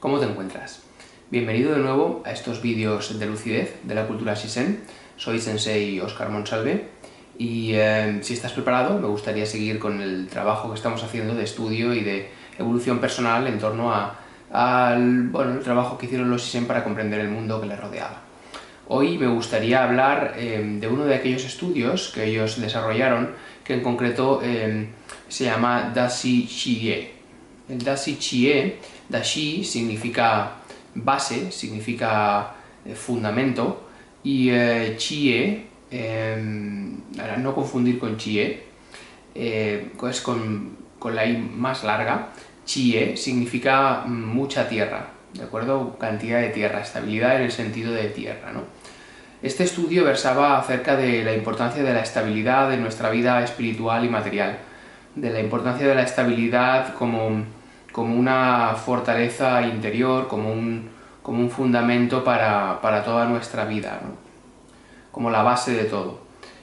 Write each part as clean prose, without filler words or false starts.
¿Cómo te encuentras? Bienvenido de nuevo a estos vídeos de lucidez de la cultura Shizen. Soy Sensei Óscar Monsalve y si estás preparado me gustaría seguir con el trabajo que estamos haciendo de estudio y de evolución personal en torno al trabajo que hicieron los Shizen para comprender el mundo que les rodeaba. Hoy me gustaría hablar de uno de aquellos estudios que ellos desarrollaron, que en concreto se llama Dashi Chie. El Dashi Chie, Dashi significa base, significa fundamento, y Chie, no confundir con Chie, es con la I más larga. Chie significa mucha tierra, ¿de acuerdo? Cantidad de tierra, estabilidad en el sentido de tierra, ¿no? Este estudio versaba acerca de la importancia de la estabilidad en nuestra vida espiritual y material, de la importancia de la estabilidad como una fortaleza interior, como un fundamento para toda nuestra vida, ¿no? Como la base de todo.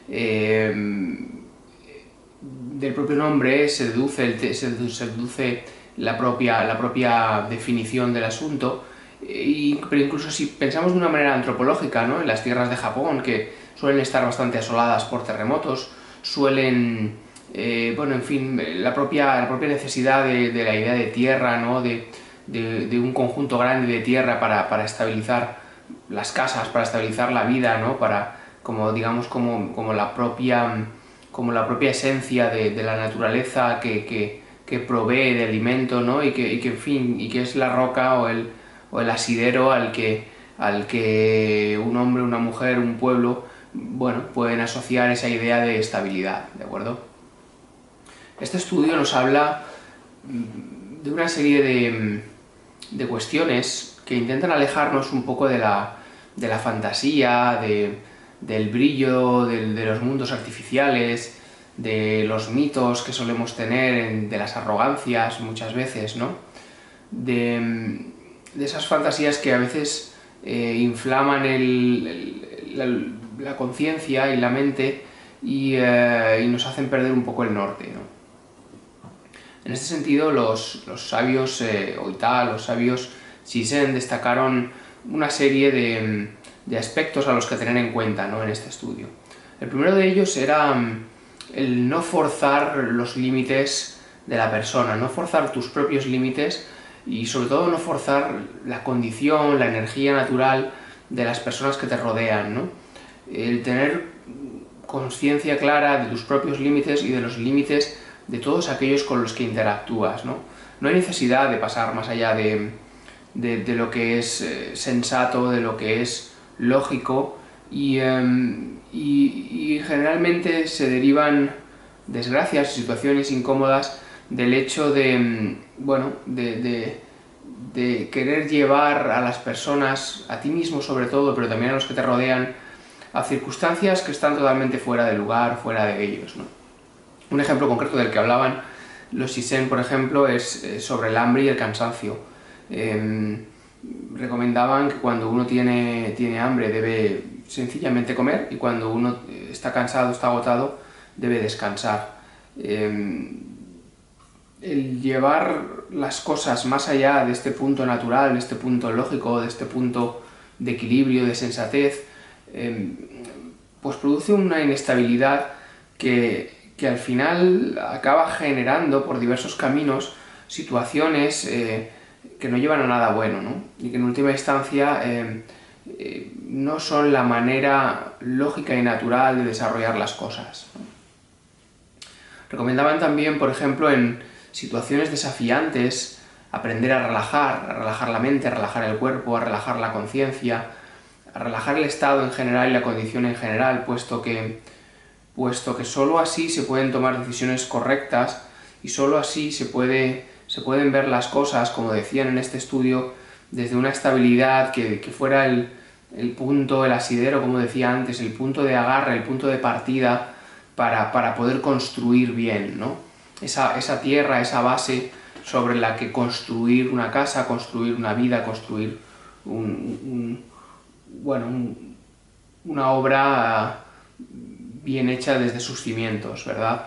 Del propio nombre se deduce la propia definición del asunto, pero incluso si pensamos de una manera antropológica, ¿no? En las tierras de Japón, que suelen estar bastante asoladas por terremotos, suelen, en fin, la propia necesidad de la idea de tierra, ¿no? de un conjunto grande de tierra para estabilizar las casas, para estabilizar la vida, ¿no? Como la propia esencia de la naturaleza que provee de alimento, ¿no? y que es la roca o el asidero al que un hombre, una mujer, un pueblo, pueden asociar esa idea de estabilidad, ¿de acuerdo? Este estudio nos habla de una serie de cuestiones que intentan alejarnos un poco de la fantasía, del brillo, de los mundos artificiales, de los mitos que solemos tener, de las arrogancias muchas veces, ¿no? De esas fantasías que a veces inflaman la conciencia y la mente y nos hacen perder un poco el norte, ¿no? En este sentido, los sabios Oita, los sabios Shizen, destacaron una serie de aspectos a los que tener en cuenta, ¿no? En este estudio. El primero de ellos era el no forzar los límites de la persona, no forzar tus propios límites y sobre todo no forzar la condición, la energía natural de las personas que te rodean, ¿no? El tener conciencia clara de tus propios límites y de los límites de todos aquellos con los que interactúas, ¿no? No hay necesidad de pasar más allá de lo que es sensato, de lo que es lógico, y generalmente se derivan desgracias y situaciones incómodas del hecho de querer llevar a las personas, a ti mismo sobre todo, pero también a los que te rodean, a circunstancias que están totalmente fuera de lugar, fuera de ellos, ¿no? Un ejemplo concreto del que hablaban los Shizen, por ejemplo, es sobre el hambre y el cansancio. Recomendaban que cuando uno tiene hambre debe sencillamente comer, y cuando uno está cansado, está agotado, debe descansar. El llevar las cosas más allá de este punto natural, de este punto lógico, de este punto de equilibrio, de sensatez, pues produce una inestabilidad que al final acaba generando por diversos caminos situaciones que no llevan a nada bueno, ¿no? Y que en última instancia no son la manera lógica y natural de desarrollar las cosas, ¿no? Recomendaban también, por ejemplo, en situaciones desafiantes, aprender a relajar la mente, a relajar el cuerpo, a relajar la conciencia, a relajar el estado en general y la condición en general, puesto que sólo así se pueden tomar decisiones correctas y sólo así se pueden ver las cosas, como decían en este estudio, desde una estabilidad que fuera el punto, el asidero, como decía antes, el punto de agarre, el punto de partida para poder construir bien, ¿no? Esa tierra, esa base sobre la que construir una casa, construir una vida, construir una obra bien hecha desde sus cimientos, ¿verdad?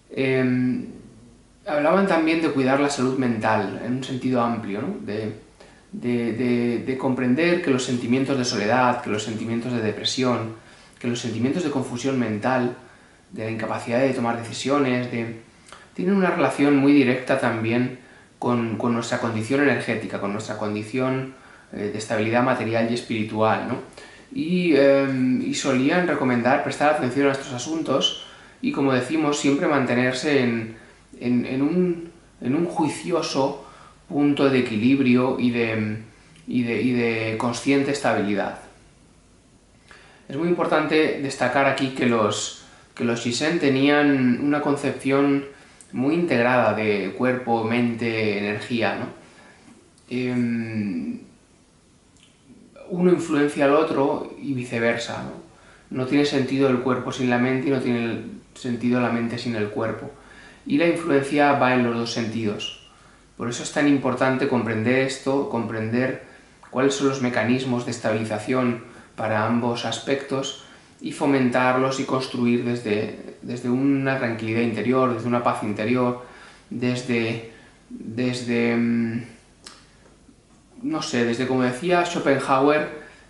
Hablaban también de cuidar la salud mental, en un sentido amplio, ¿no? de comprender que los sentimientos de soledad, que los sentimientos de depresión, que los sentimientos de confusión mental, de la incapacidad de tomar decisiones, tienen una relación muy directa también con nuestra condición energética, con nuestra condición de estabilidad material y espiritual, ¿no? Y solían recomendar prestar atención a estos asuntos y, como decimos, siempre mantenerse en un juicioso punto de equilibrio y de consciente estabilidad. Es muy importante destacar aquí que los Shishen tenían una concepción muy integrada de cuerpo, mente, energía, ¿no? Uno influencia al otro y viceversa, ¿no? No tiene sentido el cuerpo sin la mente y no tiene sentido la mente sin el cuerpo. Y la influencia va en los dos sentidos. Por eso es tan importante comprender esto, comprender cuáles son los mecanismos de estabilización para ambos aspectos y fomentarlos y construir desde una tranquilidad interior, desde una paz interior, desde no sé, desde, como decía Schopenhauer,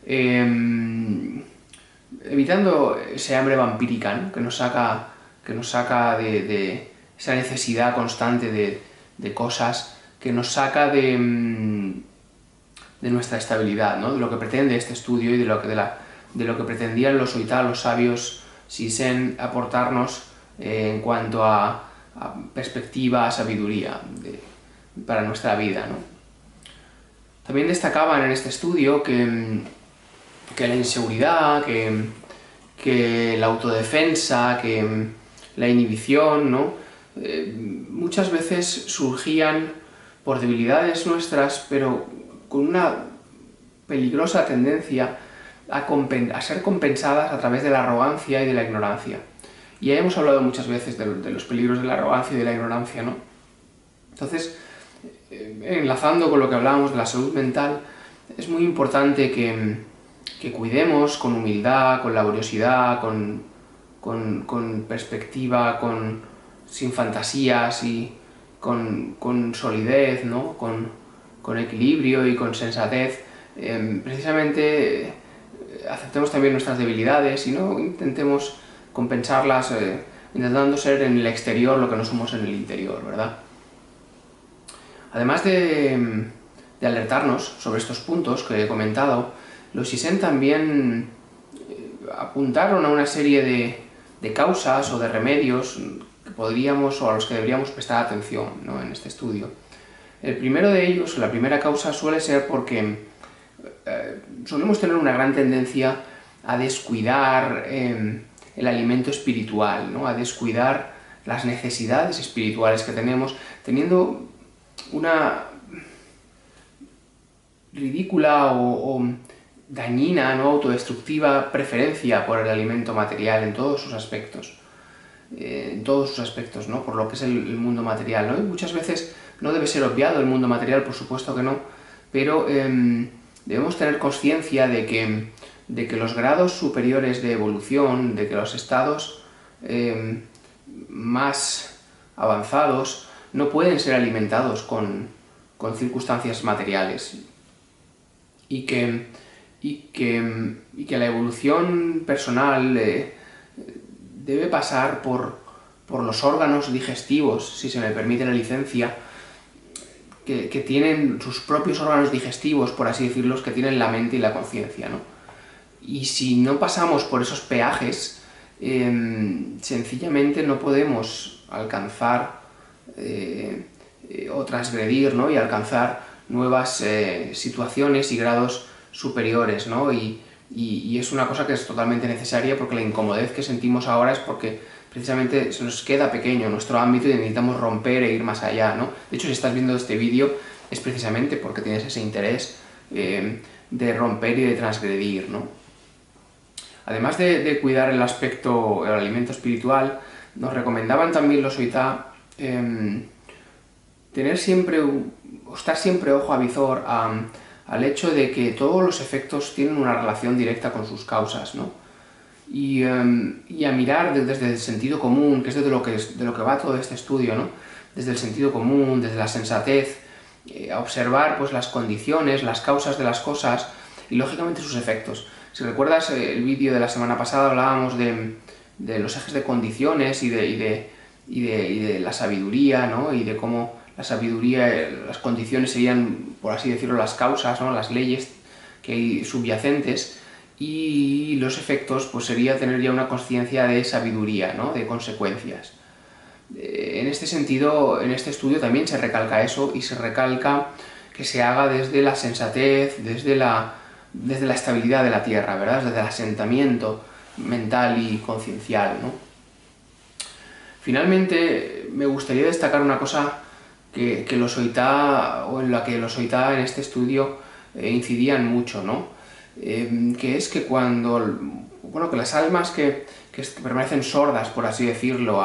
evitando ese hambre vampírica, ¿no? que nos saca de esa necesidad constante de cosas, que nos saca de nuestra estabilidad, ¿no? De lo que pretende este estudio y de lo que pretendían los Soitá, los sabios Shishen, aportarnos en cuanto a perspectiva, a sabiduría para nuestra vida, ¿no? También destacaban en este estudio que la inseguridad, que la autodefensa, que la inhibición, ¿no? Muchas veces surgían por debilidades nuestras, pero con una peligrosa tendencia a ser compensadas a través de la arrogancia y de la ignorancia. Y ya hemos hablado muchas veces de los peligros de la arrogancia y de la ignorancia, ¿no? Entonces, enlazando con lo que hablábamos de la salud mental, es muy importante que cuidemos con humildad, con laboriosidad, con perspectiva, sin fantasías y con solidez, ¿no? con equilibrio y con sensatez. Precisamente aceptemos también nuestras debilidades y no intentemos compensarlas intentando ser en el exterior lo que no somos en el interior, ¿verdad? Además de alertarnos sobre estos puntos que he comentado, los Shishen también apuntaron a una serie de causas o de remedios que podríamos o a los que deberíamos prestar atención, ¿no? en este estudio. El primero de ellos, la primera causa, suele ser porque solemos tener una gran tendencia a descuidar el alimento espiritual, ¿no? A descuidar las necesidades espirituales que tenemos, teniendo una ridícula o dañina, ¿no? Autodestructiva preferencia por el alimento material en todos sus aspectos. ¿No? Por lo que es el mundo material, ¿no? Y muchas veces no debe ser obviado el mundo material, por supuesto que no, pero debemos tener conciencia de que los grados superiores de evolución, de que los estados más avanzados no pueden ser alimentados con circunstancias materiales y que la evolución personal debe pasar por los órganos digestivos, si se me permite la licencia, que tienen sus propios órganos digestivos, por así decirlos, que tienen la mente y la conciencia, ¿no? Y si no pasamos por esos peajes, sencillamente no podemos alcanzar o transgredir, ¿no? Y alcanzar nuevas situaciones y grados superiores, ¿no? Y es una cosa que es totalmente necesaria, porque la incomodez que sentimos ahora es porque precisamente se nos queda pequeño nuestro ámbito y necesitamos romper e ir más allá, ¿no? De hecho, si estás viendo este vídeo es precisamente porque tienes ese interés de romper y de transgredir, ¿no? Además de cuidar el alimento espiritual, nos recomendaban también los Soitá estar siempre ojo avizor al hecho de que todos los efectos tienen una relación directa con sus causas, ¿no? Y a mirar desde el sentido común, que es de lo que va todo este estudio, ¿no? Desde el sentido común, desde la sensatez, a observar pues las condiciones, las causas de las cosas y lógicamente sus efectos. Si recuerdas el vídeo de la semana pasada hablábamos de los ejes de condiciones y de la sabiduría, ¿no? Y de cómo la sabiduría, las condiciones serían, por así decirlo, las causas, ¿no? Las leyes que hay subyacentes, y los efectos pues sería tener ya una conciencia de sabiduría, ¿no? De consecuencias. En este sentido, en este estudio también se recalca eso, y se recalca que se haga desde la sensatez, desde la estabilidad de la Tierra, ¿verdad? Desde el asentamiento mental y conciencial, ¿no? Finalmente, me gustaría destacar una cosa que los Oitá, o en la que los Oitá en este estudio incidían mucho, ¿no? Que es que cuando, bueno, que las almas que permanecen sordas, por así decirlo,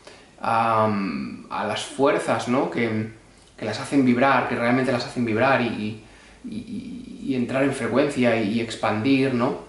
a las fuerzas, ¿no? que las hacen vibrar, que realmente las hacen vibrar y entrar en frecuencia y expandir, ¿no?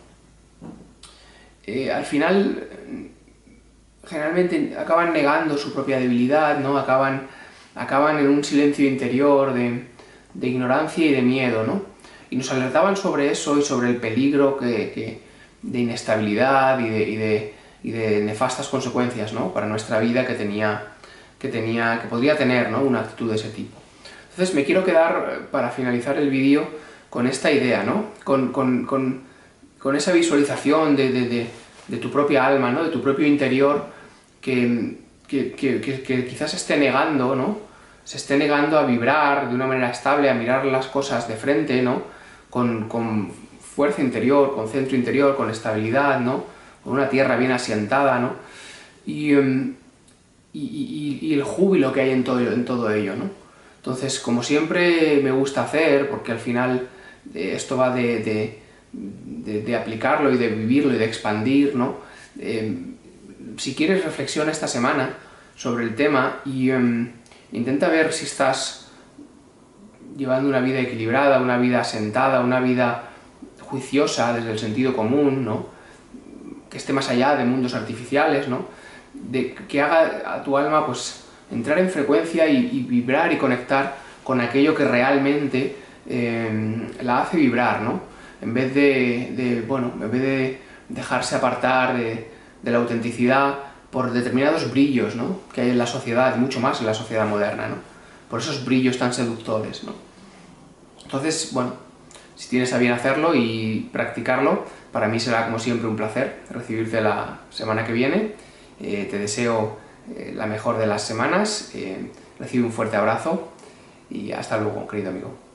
Al final, generalmente acaban negando su propia debilidad, ¿no? Acaban en un silencio interior de ignorancia y de miedo, ¿no? Y nos alertaban sobre eso y sobre el peligro de inestabilidad y de nefastas consecuencias, ¿no? Para nuestra vida que podría tener, ¿no? Una actitud de ese tipo. Entonces me quiero quedar, para finalizar el vídeo, con esta idea, ¿no? Con esa visualización de tu propia alma, ¿no? De tu propio interior, que quizás se esté negando, ¿no? Se esté negando a vibrar de una manera estable, a mirar las cosas de frente, ¿no? Con fuerza interior, con centro interior, con estabilidad, ¿no? Con una tierra bien asientada, ¿no? Y el júbilo que hay en todo ello, ¿no? Entonces, como siempre me gusta hacer, porque al final esto va de aplicarlo y de vivirlo y de expandir, ¿no? Si quieres, reflexiona esta semana sobre el tema y intenta ver si estás llevando una vida equilibrada, una vida asentada, una vida juiciosa desde el sentido común, ¿no? Que esté más allá de mundos artificiales, ¿no? Que haga a tu alma pues entrar en frecuencia y vibrar y conectar con aquello que realmente la hace vibrar, ¿no? En vez de dejarse apartar de la autenticidad por determinados brillos, ¿no? Que hay en la sociedad, mucho más en la sociedad moderna, ¿no? Por esos brillos tan seductores, ¿no? Entonces, bueno, si tienes a bien hacerlo y practicarlo, para mí será como siempre un placer recibirte la semana que viene. Te deseo la mejor de las semanas, recibe un fuerte abrazo y hasta luego, querido amigo.